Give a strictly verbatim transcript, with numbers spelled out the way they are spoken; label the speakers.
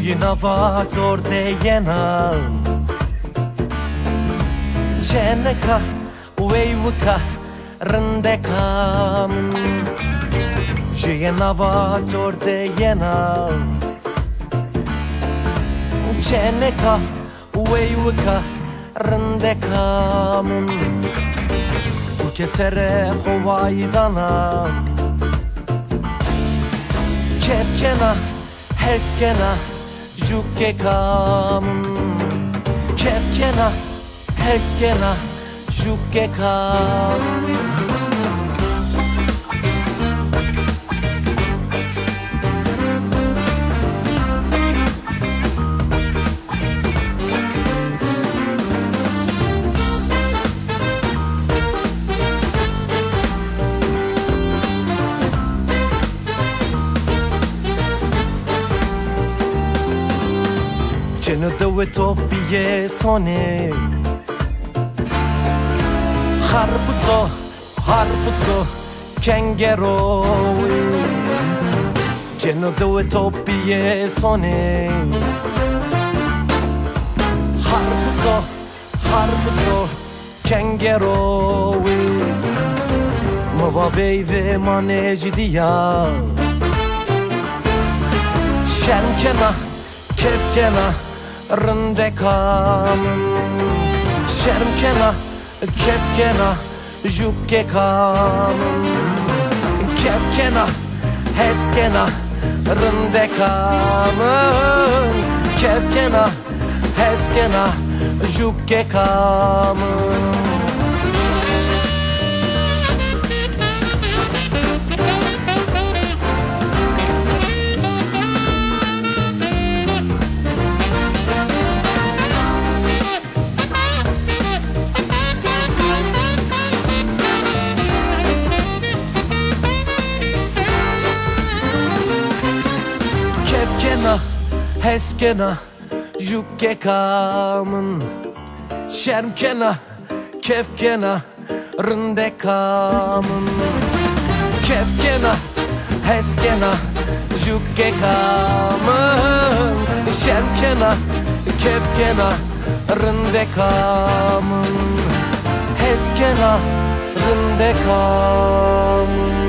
Speaker 1: Jujina vazor de jena Qeneka, ujvka, rëndeka Jujina vazor de jena Qeneka, ujvka, rëndeka U kesere hovajdana Kevkena, heskena, jukekam Kevkena, heskena, jukekam Që në dëve topije sone Harputo, harputo, kengero Që në dëve topije sone Harputo, harputo, kengero Më babejve ma ne gjidia Shenkena, kevkena rëndekam Shermkena, kevkena, jukekam Kevkena, heskena, rëndekam Kevkena, heskena, jukekam Kevkena, heskena, jukekamın Şermkena, kevkena, rındekamın Kevkena, heskena, jukekamın Şermkena, kevkena, rındekamın Heskena, rındekamın